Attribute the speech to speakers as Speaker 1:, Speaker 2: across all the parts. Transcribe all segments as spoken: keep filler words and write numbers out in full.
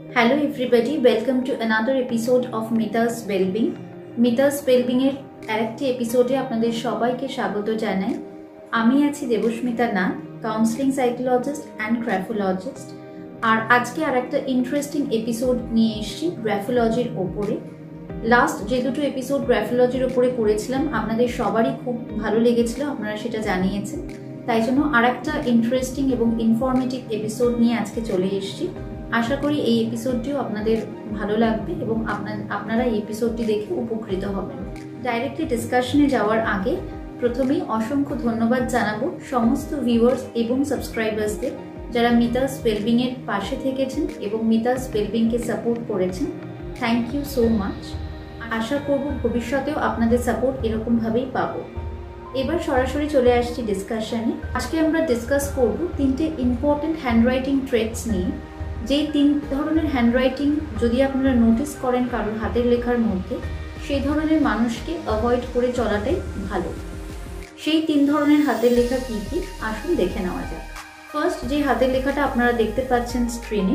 Speaker 1: Hello everybody, welcome to another episode of Mita's Wellbeing. Mita's Wellbeing এর আরেকটি এপিসোডে আপনাদের সবাইকে স্বাগত জানাই। আমি আছি Debasmita Nath, counselling psychologist and graphologist. আর আজকে আরেকটা ইন্টারেস্টিং এপিসোড নিয়ে এসেছি গ্রাফোলজির ওপরে। লাস্ট যে দুটো এপিসোড গ্রাফোলজির ওপরে করেছিলাম আপনাদের সবারই খুব ভালো লেগেছিল, আপনারা সেটা জানিয়েছেন। তাই জন্য আরেকটা ইন্টারেস্টিং এবং ইনফরমেটিভ এপিসোড নিয়ে আজকে চলে এসেছি। আশা করি এই এপিসোডটিও আপনাদের ভালো লাগবে এবং আপনারা এই এপিসোডটি দেখে উপকৃত হবেন। ডাইরেক্টলি ডিসকাশনে যাওয়ার আগে প্রথমেই অসংখ্য ধন্যবাদ জানাবো সমস্ত ভিউয়ার্স এবং সাবস্ক্রাইবার্সদের যারা মিতাস ওয়েলবিং এর পাশে থেকেছেন এবং মিতাস ওয়েলবিংকে সাপোর্ট করেছেন। Thank you so much. আশা করব ভবিষ্যতেও আপনাদের সাপোর্ট এরকমভাবেই পাবো। এবার সরাসরি চলে আসছি ডিসকাশনে। আজকে আমরা ডিসকাস করব তিনটে ইম্পর্টেন্ট হ্যান্ডরাইটিং ট্রেটস নিয়ে। যেই তিন ধরনের হ্যান্ডরাইটিং যদি আপনারা নোটিস করেন কারোর হাতের লেখার মধ্যে, সেই ধরনের মানুষকে অ্যাভয়েড করে চলাটাই ভালো। সেই তিন ধরনের হাতের লেখা কী কী আসুন দেখে নেওয়া যাক। ফার্স্ট যে হাতের লেখাটা আপনারা দেখতে পাচ্ছেন স্ক্রিনে,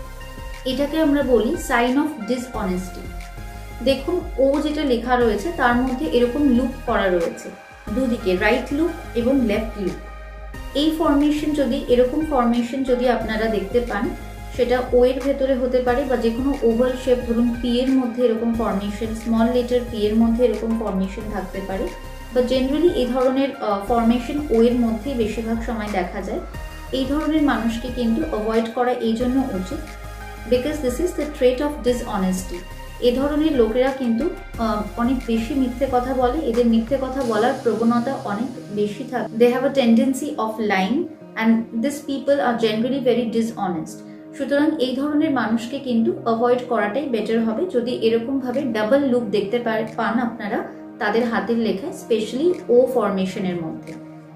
Speaker 1: এটাকে আমরা বলি সাইন অফ ডিসঅনেস্টি। দেখুন ও যেটা লেখা রয়েছে তার মধ্যে এরকম লুপ করা রয়েছে দুদিকে, রাইট লুপ এবং লেফট লুপ। এই ফরমেশন যদি এরকম ফরমেশন যদি আপনারা দেখতে পান, সেটা ও এর ভেতরে হতে পারে বা যে কোনো ওভাল শেপ, ধরুন পি এর মধ্যে এরকম ফরমেশন, স্মল লেটার পি এর মধ্যে এরকম ফরমেশন থাকতে পারে, বা জেনারেলি এই ধরনের ফরমেশন ও এর মধ্যেই বেশিরভাগ সময় দেখা যায়। এই ধরনের মানুষকে কিন্তু অ্যাভয়েড করা এই জন্য উচিত, because this is the trait of dishonesty. এ ধরনের লোকেরা কিন্তু অনেক বেশি মিথ্যে কথা বলে, এদের মিথ্যে কথা বলার প্রবণতা অনেক বেশি থাকে। They have a tendency of lying and this people are generally very dishonest. সুতরাং এই ধরনের মানুষকে কিন্তু অ্যাভয়েড করাটাই বেটার হবে। যদি এরকমভাবে ডাবল লুপ দেখতে পান আপনারা তাদের হাতের লেখায়, স্পেশালি ও ফরমেশনের মধ্যে।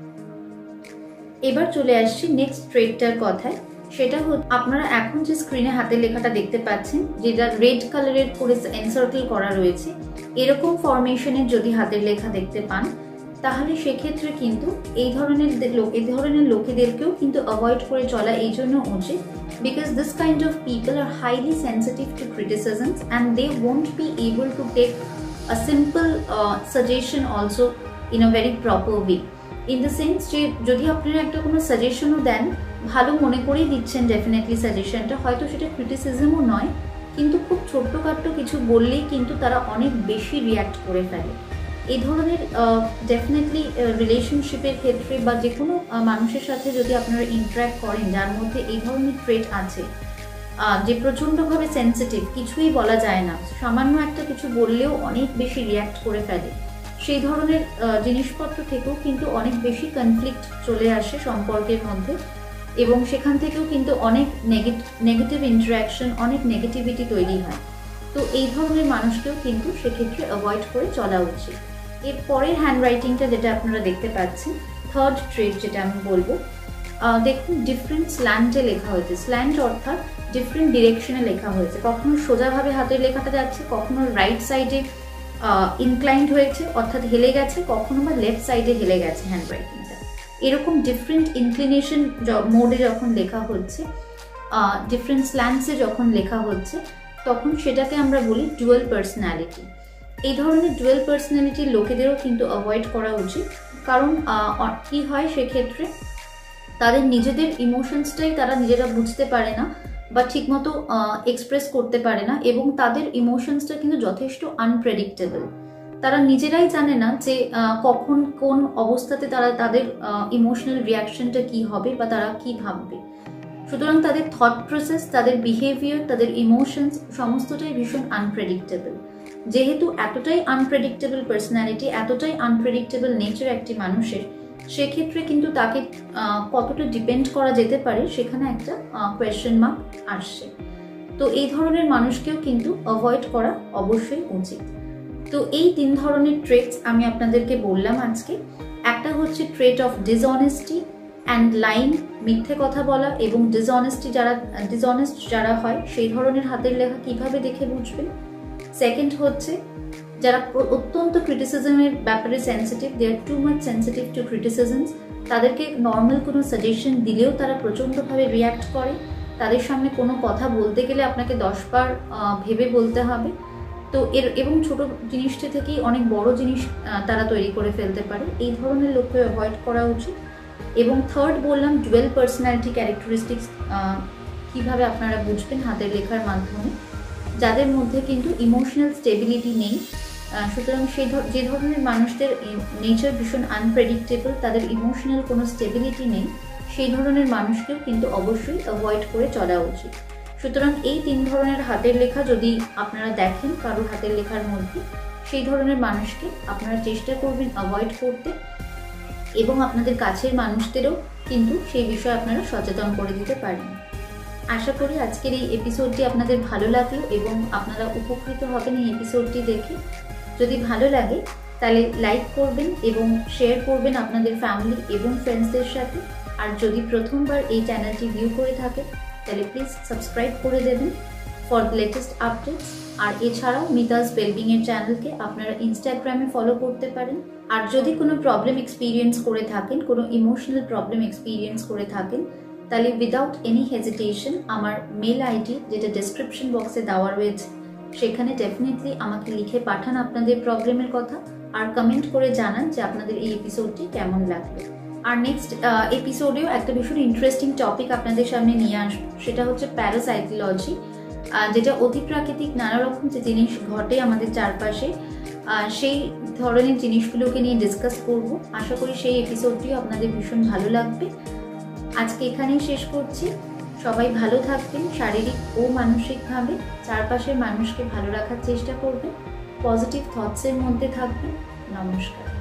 Speaker 1: এবার চলে আসছি নেক্সট ট্রেটটার কথায়। সেটা হচ্ছে আপনারা এখন যে স্ক্রিনে হাতের লেখাটা দেখতে পাচ্ছেন, যেটা রেড কালারের করে এনসার্কেল করা রয়েছে, এরকম ফরমেশনের যদি হাতের লেখা দেখতে পান, তাহলে সেক্ষেত্রে কিন্তু এই ধরনের লোক এই ধরনের লোকেদেরকেও কিন্তু অ্যাভয়েড করে চলা এই জন্য উচিত, because this kind of people are highly sensitive to criticisms and they won't be able to take a simple suggestion also in a very proper way. In the sense যে যদি আপনারা একটা কোনো সাজেশনও দেন, ভালো মনে করেই দিচ্ছেন ডেফিনেটলি সাজেশনটা, হয়তো সেটা ক্রিটিসিজমও নয়, কিন্তু খুব ছোট্টখাট্ট কিছু বললেই কিন্তু তারা অনেক বেশি রিয়্যাক্ট করে ফেলে। এই ধরনের ডেফিনেটলি রিলেশনশিপের ক্ষেত্রে বা যে কোনো মানুষের সাথে যদি আপনারা ইন্টারাক্ট করেন যার মধ্যে এই ধরনের ট্রেট আছে, যে প্রচণ্ডভাবে সেন্সিটিভ, কিছুই বলা যায় না, সামান্য একটা কিছু বললেও অনেক বেশি রিয়্যাক্ট করে ফেলে, সেই ধরনের জিনিসপত্র থেকেও কিন্তু অনেক বেশি কনফ্লিক্ট চলে আসে সম্পর্কের মধ্যে, এবং সেখান থেকেও কিন্তু অনেক নেগেটিভ ইন্টারাকশন, অনেক নেগেটিভিটি তৈরি হয়। তো এই ধরনের মানুষকেও কিন্তু সেক্ষেত্রে অ্যাভয়েড করে চলা উচিত। এর পরের হ্যান্ডরাইটিংটা যেটা আপনারা দেখতে পাচ্ছেন, থার্ড ট্রেট যেটা আমি বলবো, দেখুন ডিফারেন্ট স্ল্যান্টে লেখা হয়েছে। স্ল্যান্ট অর্থাৎ ডিফারেন্ট ডিরেকশনে লেখা হয়েছে। কখনো সোজাভাবে হাতের লেখাটা যাচ্ছে, কখনো রাইট সাইডে ইনক্লাইন্ড হয়েছে অর্থাৎ হেলে গেছে, কখনো বা লেফট সাইডে হেলে গেছে হ্যান্ডরাইটিংটা। এরকম ডিফারেন্ট ইনক্লিনেশন মোডে যখন লেখা হচ্ছে, ডিফারেন্ট স্ল্যান্টসে যখন লেখা হচ্ছে, তখন সেটাকে আমরা বলি ডুয়াল পার্সোনালিটি। এই ধরনের ডুয়াল পার্সোনালিটির লোকেদেরও কিন্তু অ্যাভয়েড করা উচিত, কারণ কি হয় সেক্ষেত্রে তাদের নিজেদের ইমোশনসটাই তারা নিজেরা বুঝতে পারে না বা ঠিকমতো এক্সপ্রেস করতে পারে না, এবং তাদের ইমোশনসটা কিন্তু যথেষ্ট আনপ্রেডিক্টেবল। তারা নিজেরাই জানে না যে কখন কোন অবস্থাতে তারা তাদের ইমোশনাল রিয়াকশনটা কি হবে বা তারা কি ভাববে। সুতরাং তাদের থট প্রসেস, তাদের বিহেভিয়ার, তাদের ইমোশনস সমস্তটাই ভীষণ আনপ্রেডিক্টেবল। যেহেতু এতটাই আনপ্রেডিক্টেবল পার্সোনালিটি, এতটাই আনপ্রেডিক্টেবল নেচার একটি মানুষের, সেক্ষেত্রে কিন্তু তাকে কতটা ডিপেন্ড করা যেতে পারে সেখানে একটা কোয়েশ্চেন মার্ক আসছে। তো এই ধরনের মানুষকেও কিন্তু অ্যাভয়েড করা অবশ্যই উচিত। তো এই তিন ধরনের ট্রেটস আমি আপনাদেরকে বললাম আজকে। একটা হচ্ছে trait of dishonesty and lying, মিথ্যে কথা বলা, এবং ডিসঅনেস্টি যারা ডিসঅনেস্ট যারা হয় সেই ধরনের হাতের লেখা কিভাবে দেখে বুঝবেন। সেকেন্ড হচ্ছে যারা অত্যন্ত ক্রিটিসিজমের ব্যাপারে sensitive, they are too much sensitive to criticisms, তাদেরকে নর্মাল কোনো সাজেশন দিলেও তারা প্রচণ্ডভাবে রিয়্যাক্ট করে। তাদের সামনে কোনো কথা বলতে গেলে আপনাকে দশবার ভেবে বলতে হবে। তো এর এবং ছোট জিনিসটা থেকেই অনেক বড় জিনিস তারা তৈরি করে ফেলতে পারে, এই ধরনের লোককে অ্যাভয়েড করা উচিত। এবং থার্ড বললাম ডুয়েল পার্সোনালিটি ক্যারেক্টারিস্টিক্স কীভাবে আপনারা বুঝবেন হাতের লেখার মাধ্যমে, যাদের মধ্যে কিন্তু ইমোশনাল স্টেবিলিটি নেই। সুতরাং সেই যে ধরনের মানুষদের নেচার ভীষণ আনপ্রেডিক্টেবল, তাদের ইমোশনাল কোনো স্টেবিলিটি নেই, সেই ধরনের মানুষকেও কিন্তু অবশ্যই অ্যাভয়েড করে চলা উচিত। সুতরাং এই তিন ধরনের হাতের লেখা যদি আপনারা দেখেন কারোর হাতের লেখার মধ্যে, সেই ধরনের মানুষকে আপনারা চেষ্টা করবেন অ্যাভয়েড করতে, এবং আপনাদের কাছের মানুষদেরও কিন্তু সেই বিষয়ে আপনারা সচেতন করে দিতে পারেন। আশা করি আজকের এই এপিসোডটি আপনাদের ভালো লাগলো এবং আপনারা উপকৃত হবেন এই এপিসোডটি দেখে। যদি ভালো লাগে তাহলে লাইক করবেন এবং শেয়ার করবেন আপনাদের ফ্যামিলি এবং ফ্রেন্ডসদের সাথে। আর যদি প্রথমবার এই চ্যানেলটি ভিউ করে থাকেন তাহলে প্লিজ সাবস্ক্রাইব করে দেবেন ফর দ্য লেটেস্ট আপডেটস। আর এছাড়াও মিতাস ওয়েলবিং এর চ্যানেলকে আপনারা ইনস্টাগ্রামে ফলো করতে পারেন। আর যদি কোনো প্রবলেম এক্সপিরিয়েন্স করে থাকেন, কোনো ইমোশনাল প্রবলেম এক্সপিরিয়েন্স করে থাকেন, তাহলে উইদাউট এনি হেজিটেশন আমার মেল আইডি যেটা ডেসক্রিপশন বক্সে দেওয়া রয়েছে সেখানে ডেফিনেটলি আমাকে লিখে পাঠান আপনাদের প্রবলেমের কথা, আর কমেন্ট করে জানান যে আপনাদের এই এপিসোডটি কেমন লাগলো। আর নেক্সট এপিসোডেও একটা ভীষণ ইন্টারেস্টিং টপিক আপনাদের সামনে নিয়ে আসবো, সেটা হচ্ছে প্যারাসাইকোলজি, যেটা অতিপ্রাকৃতিক নানা রকম যে জিনিস ঘটে আমাদের চারপাশে, সেই ধরনের জিনিসগুলোকে নিয়ে ডিসকাস করব। আশা করি সেই এপিসোডটিও আপনাদের ভীষণ ভালো লাগবে। আজকে এখানেই শেষ করছি। সবাই ভালো থাকবেন শারীরিক ও মানসিকভাবে, চারপাশের মানুষকে ভালো রাখার চেষ্টা করবেন, পজিটিভ থটসের মধ্যে থাকবেন। নমস্কার।